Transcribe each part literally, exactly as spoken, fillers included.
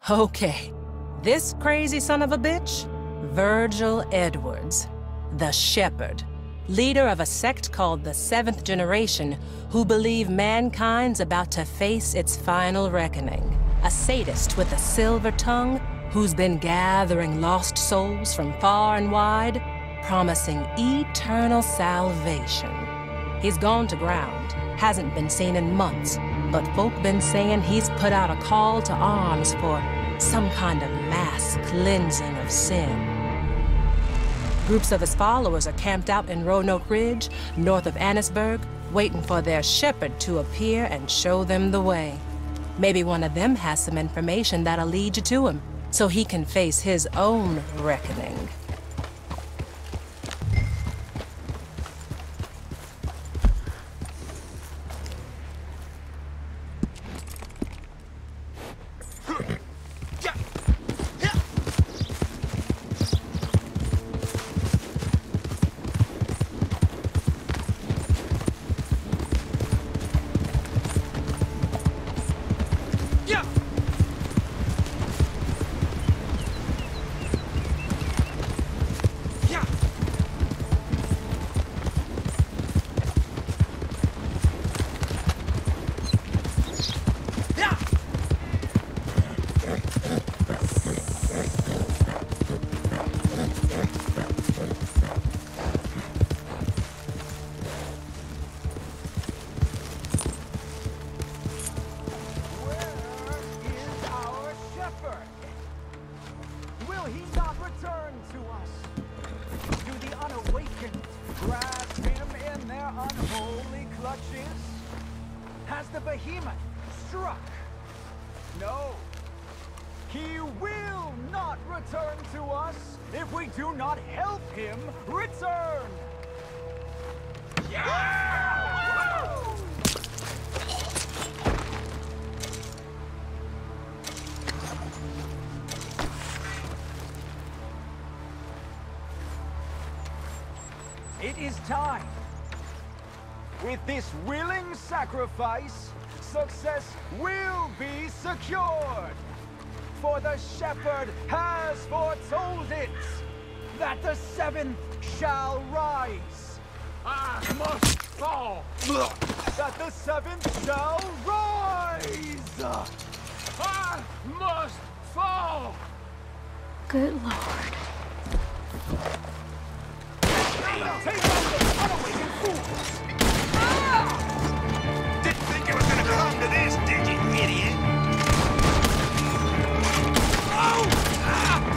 Okay, this crazy son of a bitch? Virgil Edwards, the Shepherd, leader of a sect called the Seventh Generation, who believe mankind's about to face its final reckoning. A sadist with a silver tongue who's been gathering lost souls from far and wide, promising eternal salvation. He's gone to ground, hasn't been seen in months, but folk been saying he's put out a call to arms for some kind of mass cleansing of sin. Groups of his followers are camped out in Roanoke Ridge, north of Annisburg, waiting for their shepherd to appear and show them the way. Maybe one of them has some information that'll lead you to him, so he can face his own reckoning. Has the behemoth struck? No. He will not return to us if we do not help him return! Yeah! It is time. With this willing sacrifice, success will be secured. For the Shepherd has foretold it, that the seventh shall rise. I must fall. That the seventh shall rise. I must fall. Good Lord. Take out the unawakened fools! Didn't think it was gonna come to this, did you, idiot? Oh! Ah!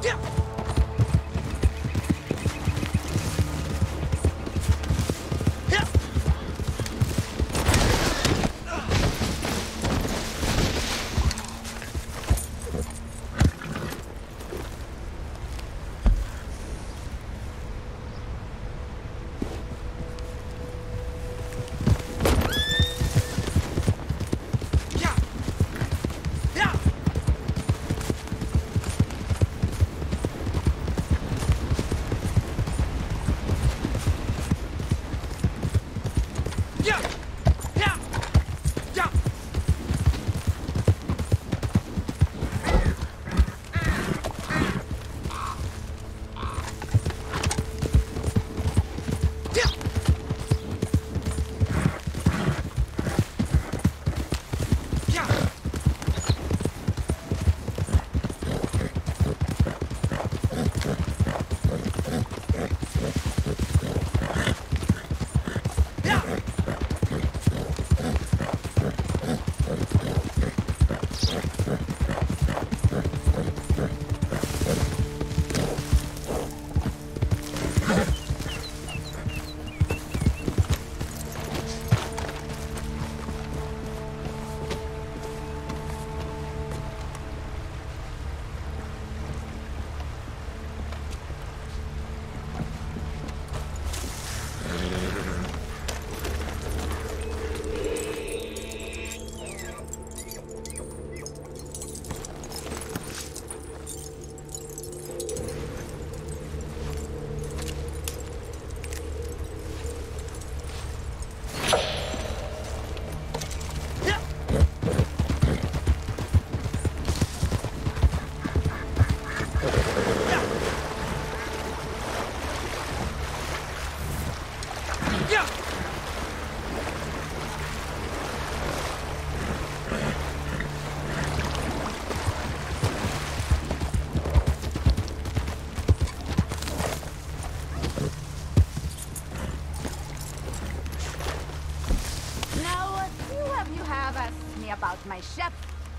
About my chef.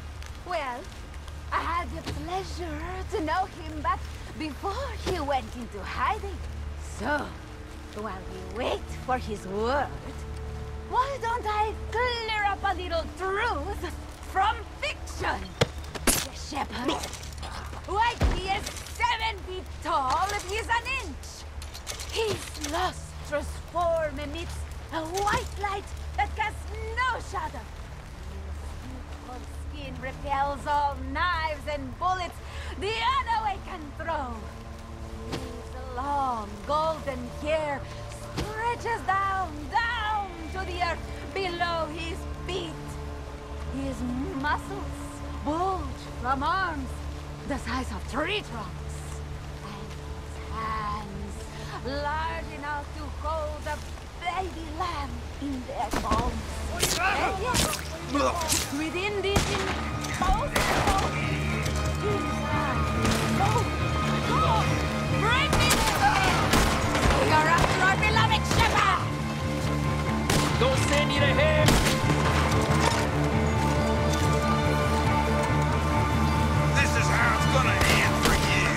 Well, I had the pleasure to know him back before he went into hiding. So, while we wait for his word, why don't I clear up a little truth from fiction? The shepherd, like he is seven feet tall if he's an inch. His lustrous form emits a white light that casts no shadow. Skin repels all knives and bullets the unawake can throw. His long golden hair stretches down, down to the earth below his feet. His muscles bulge from arms the size of tree trunks. And his hands large enough to hold a baby lamb in their palms. And yet, within this impossible inside. Go! Go! Bring me to him! We are after our beloved shepherd! Don't send me to him! This is how it's gonna end for you.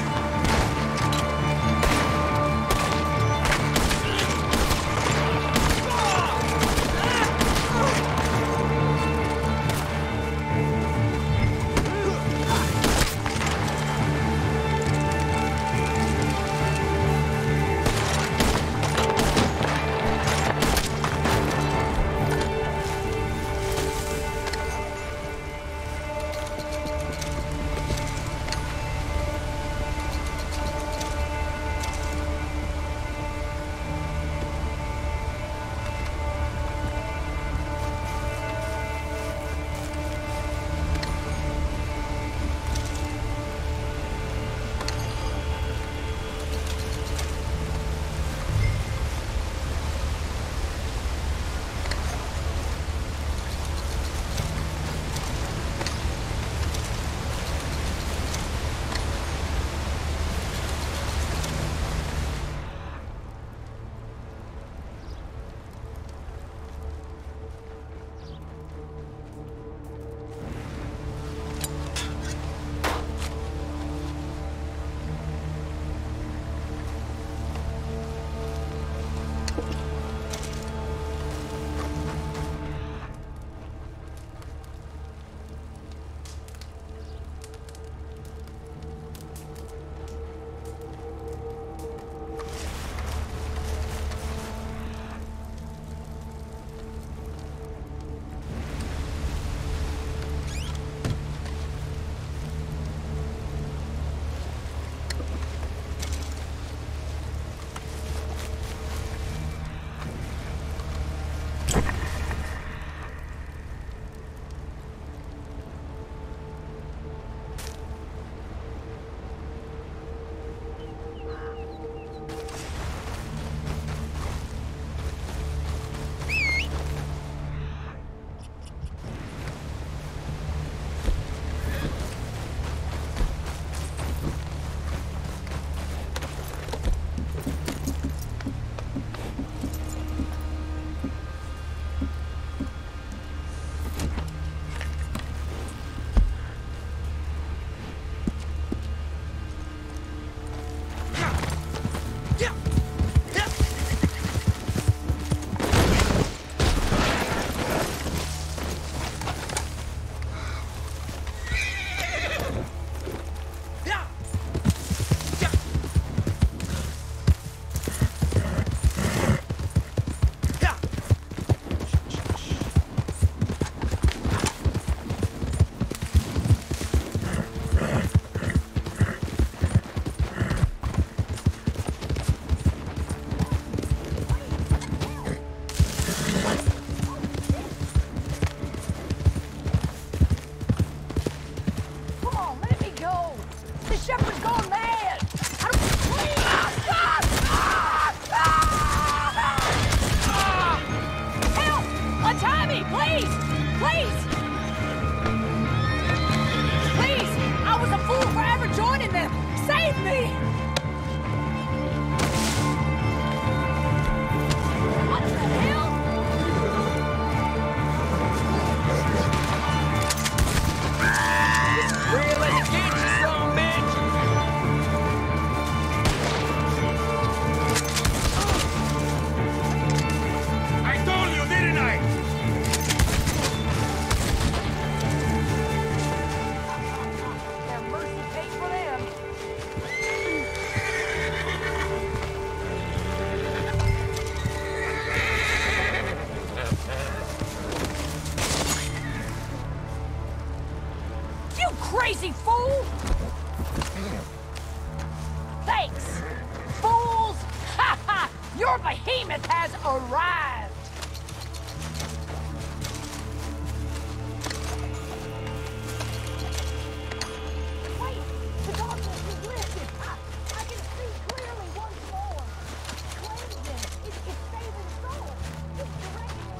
Ah! Your behemoth has arrived! Wait! The darkness is lifted! I, I can see clearly once more! Cleansing! It's, it's saving souls! It's directing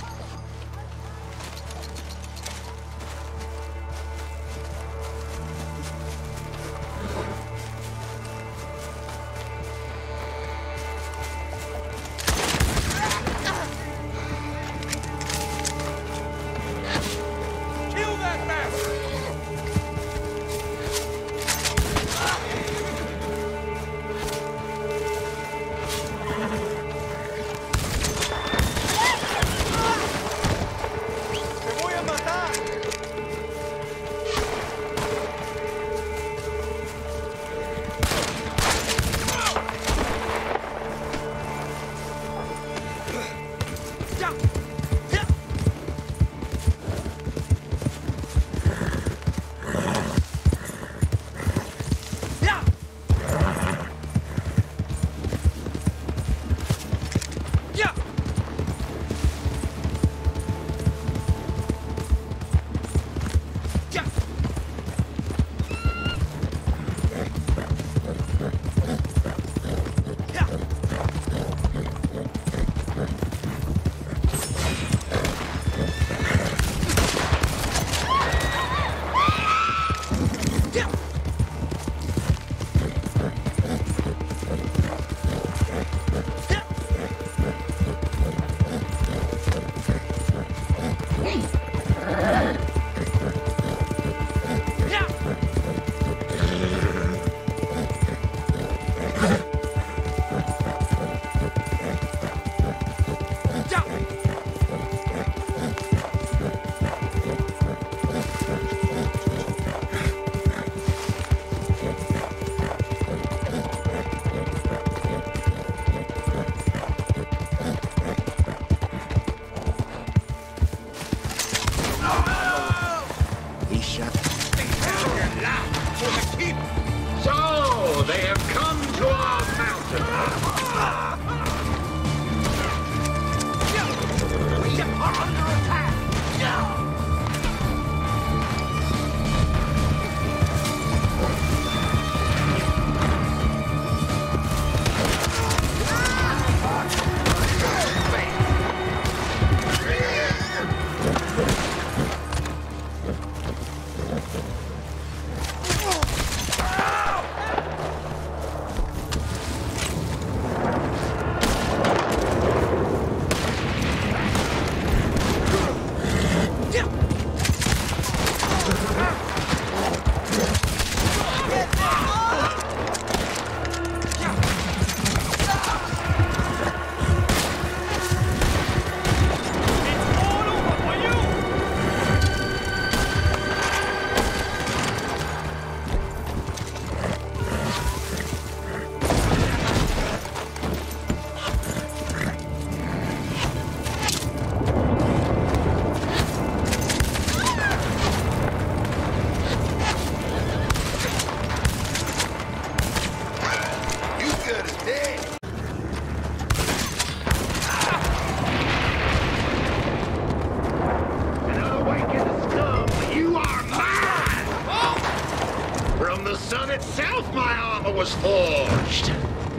was forged.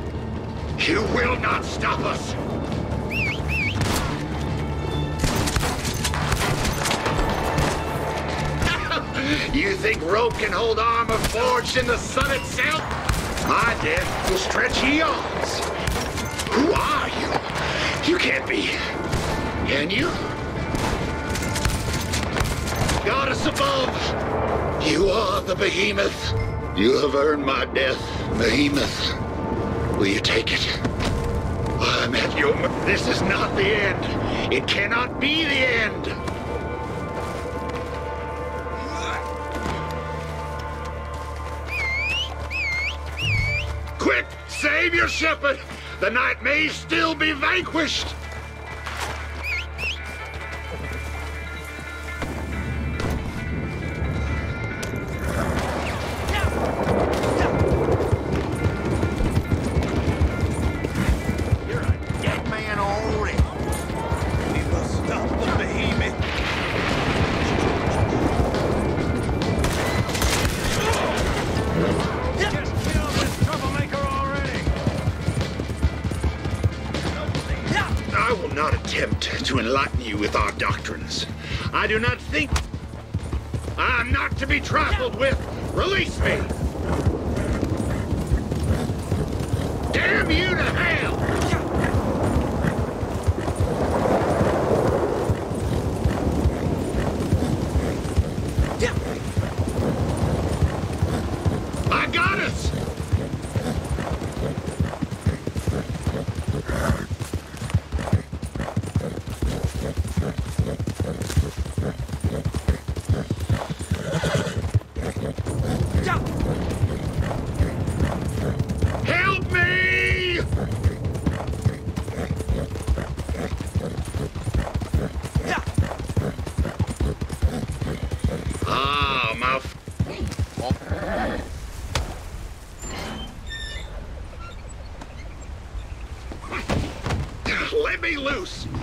You will not stop us. You think rope can hold armor forged in the sun itself? My death will stretch eons. Who are you? You can't be. Can you? Goddess above, you are the behemoth. You have earned my death, behemoth. Will you take it? I'm at your... This is not the end. It cannot be the end. Quick! Save your shepherd! The knight may still be vanquished! You're right. will not attempt to enlighten you with our doctrines. I do not think... I'm not to be trifled with. Release me! Damn you to hell! I got us! Help me! Ah, my... f- Let me loose!